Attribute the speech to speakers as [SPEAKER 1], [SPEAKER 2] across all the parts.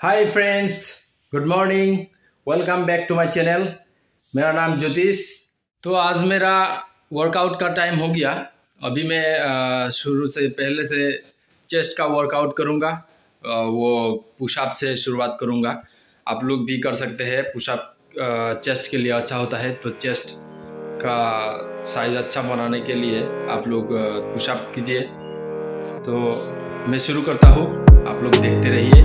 [SPEAKER 1] Hi friends, good morning. Welcome back to my channel. मेरा नाम ज्योतिष। तो आज मेरा वर्कआउट का टाइम हो गया। अभी मैं शुरू से पहले से चेस्ट का वर्कआउट करूँगा। वो पुशअप से शुरुआत करूँगा। आप लोग भी कर सकते हैं। पुशअप चेस्ट के लिए अच्छा होता है, तो चेस्ट का साइज अच्छा बनाने के लिए आप लोग पुशअप कीजिए। तो मैं शुरू करता हूँ, आप लोग देखते रहिए।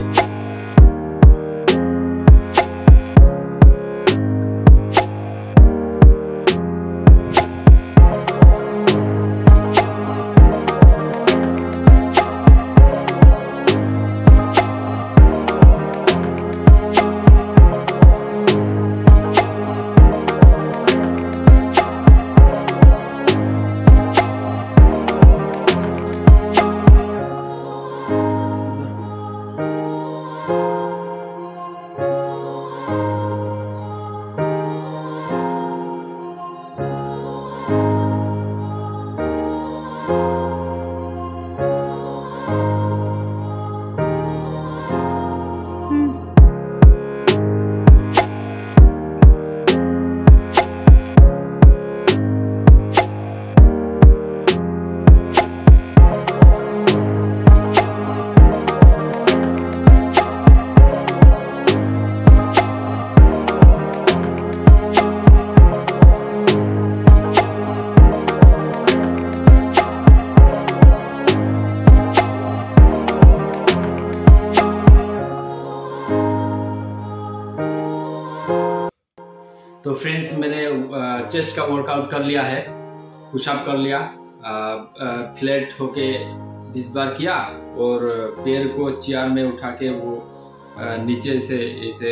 [SPEAKER 1] तो फ्रेंड्स, मैंने चेस्ट का वर्कआउट कर लिया है, पुशअप कर लिया, फ्लैट होके 20 बार किया और पैर को चेयर में उठा के वो नीचे से ऐसे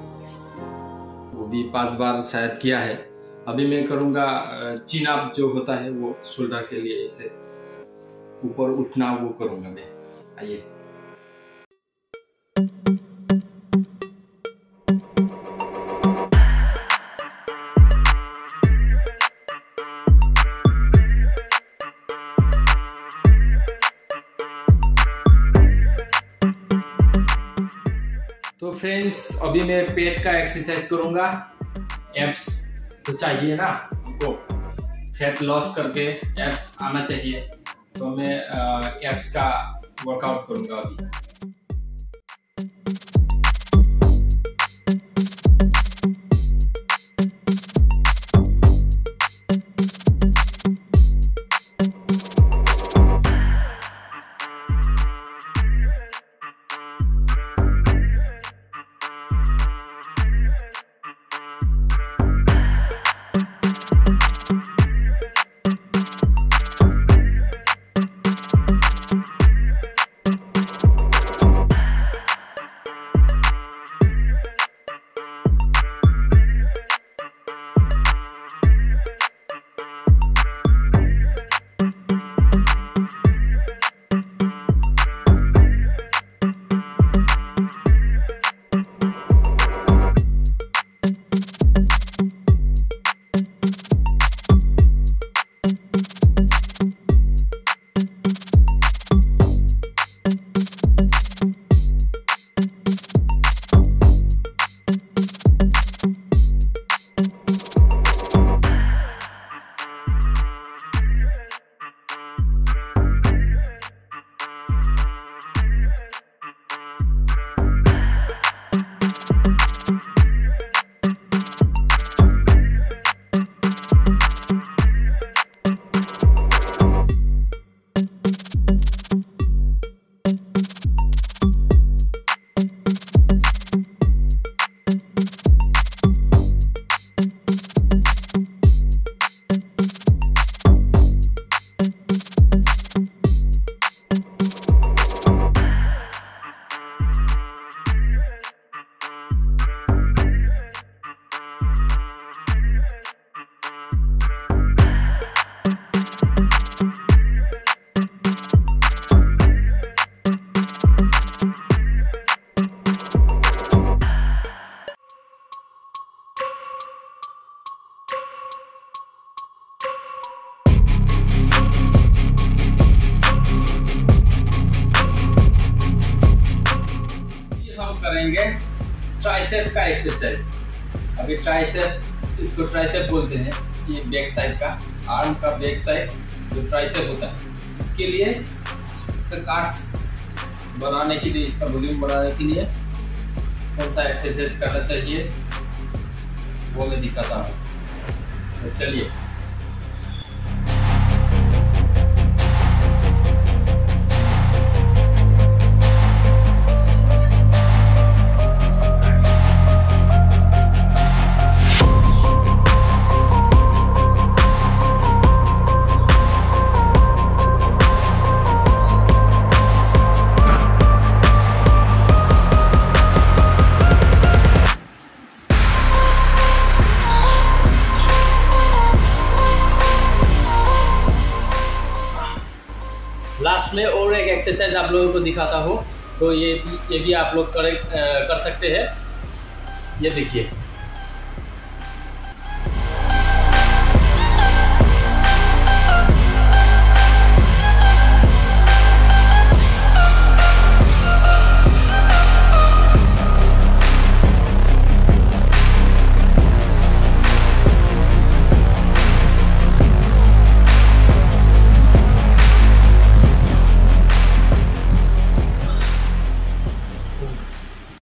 [SPEAKER 1] वो भी 5 बार शायद किया है। अभी मैं करूँगा चिन अप जो होता है वो शोल्डर के लिए ऐसे ऊपर उठना, वो करूँगा मैं। आइए। तो फ्रेंड्स, अभी मैं पेट का एक्सरसाइज करूंगा। एब्स तो चाहिए ना हमको, फैट लॉस करके एब्स आना चाहिए, तो मैं एब्स का वर्कआउट करूंगा अभी। हम करेंगे ट्राइसेप का एक्सरसाइज। अभी ट्राइसेप, इसको ट्राइसेप बोलते हैं, ये बैक साइड का, आर्म का बैक साइड जो ट्राइसेप होता है। इसके लिए इसका कार्ड्स बनाने के लिए, इसका वॉल्यूम बढ़ाने के लिए कौन सा एक्सरसाइज करना चाहिए वो मैं दिखाता हूँ। तो चलिए, लास्ट में और एक एक्सरसाइज आप लोगों को दिखाता हूँ। तो ये भी आप लोग कर सकते हैं। ये देखिए,